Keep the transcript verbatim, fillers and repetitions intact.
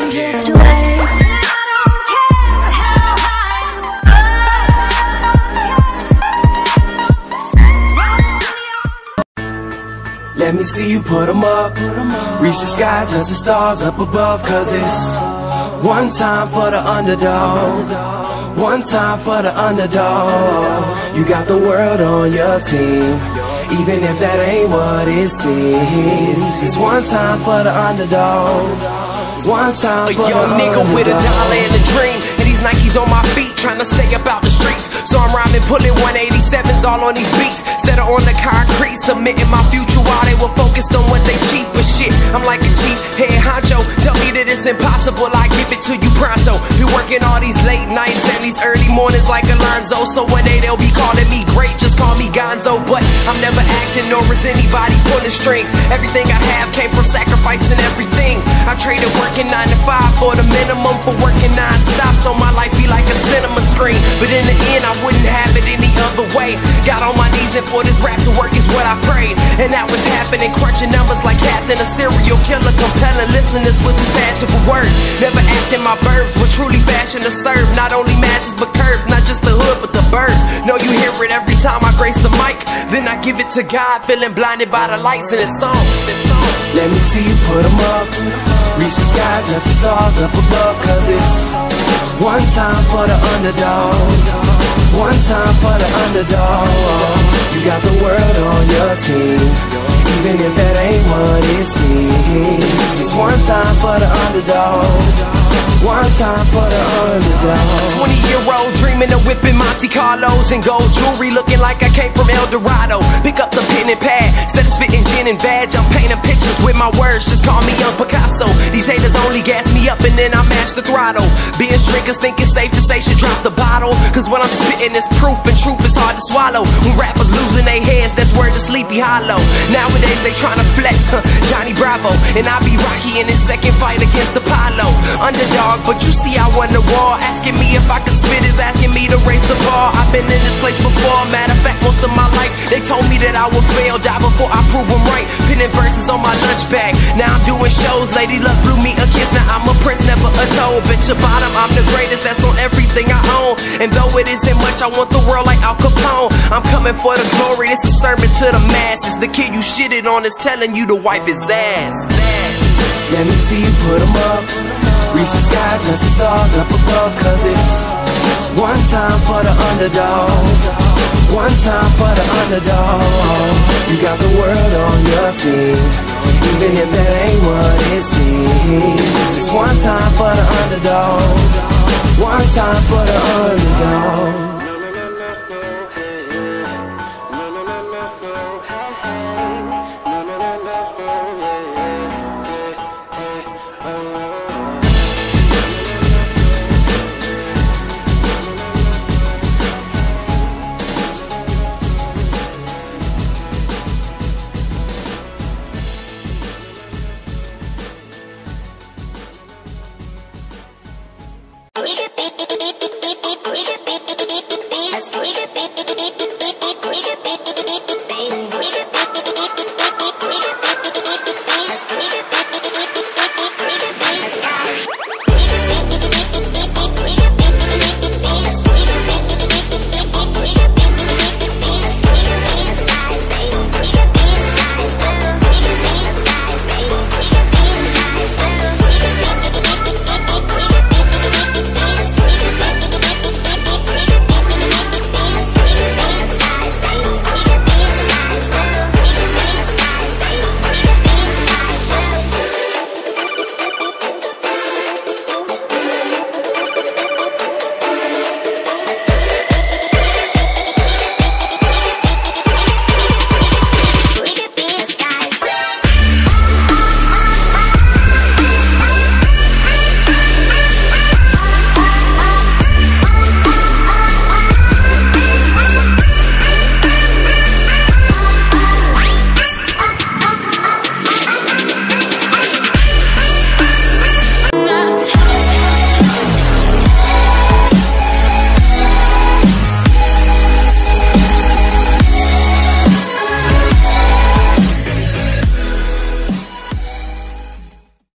and drift away. Let me see you put 'em up. Reach the sky, touch the stars up above. Cause it's one time for the underdog. One time for the underdog. You got the world on your team, even if that ain't what it seems. It's one time for the underdog. One time for the underdog. A young nigga with a dollar and a dream, and these Nikes on my feet, trying to stay up out the streets. So I'm rhyming, pulling one eighty-sevens all on these beats. Instead of on the concrete, submitting my future while they were focused on what they cheap. But shit, I'm like a cheap head honcho. Tell me that it's impossible, I give it to you pronto. Been working all these late nights and these early mornings like Alonzo. So one day they'll be calling me great, just call me Gonzo. But I'm never acting, nor is anybody pulling strings. Everything I have came from sacrificing everything. I traded working nine to five for the minimum for working non-stop. So my life be like a cinema screen. But in the end, I wouldn't have it any other way. Got on my knees and for this rap to work is what I prayed. And that was happening, crunching numbers like Captain, a serial killer, compelling listeners with his passion for words. Never acting my verbs, but truly passion to serve. Not only masses but curves, not just the hood but the birds. Know you hear it every time I grace the mic. Then I give it to God, feeling blinded by the lights in this song. Let me see you put 'em up. Reach the skies, touch the stars up above. Cause it's one time for the underdog. One time for the underdog. You got the world on your team, even if that ain't what it seems. It's one time for the underdog. One time for the underdog. A twenty year old dreaming of whipping Monte Carlos and gold jewelry, looking like I came from El Dorado. Pick up the pen and pad, instead of spitting gin and vag, I'm painting pictures with my words, just call me Young Picasso. These haters only gas me up and then I mash the throttle. Being strickers think it's safe to say should drop the bottle. Cause when I'm spitting it's proof, and truth is hard to swallow. When rappers losing their heads, that's word to Sleepy Hollow. Nowadays they tryna flex, huh, Johnny Bravo. And I be Rocky in his second fight against Apollo. Underdog, but you see I won the war. Asking me if I could spit is asking me to raise the bar. I've been in this place before, matter of fact most of my life. They told me that I would fail, die before I prove them right. Pinning verses on my lunch bag, now I'm doing shows. Lady Luck blew me a kiss, now I'm a prince, never a toe. Bitch your bottom, I'm the greatest, that's on everything I own. And though it isn't much, I want the world like Al Capone. I'm coming for the glory, this is a sermon to the masses. The kid you shitted on is telling you to wipe his ass. Let me see you put 'em up. Reach the skies, touch the stars up above. Cause it's one time for the underdog. One time for the underdog. You got the world on your team, even if that ain't what it seems. It's one time for the underdog. One time for the underdog. We could be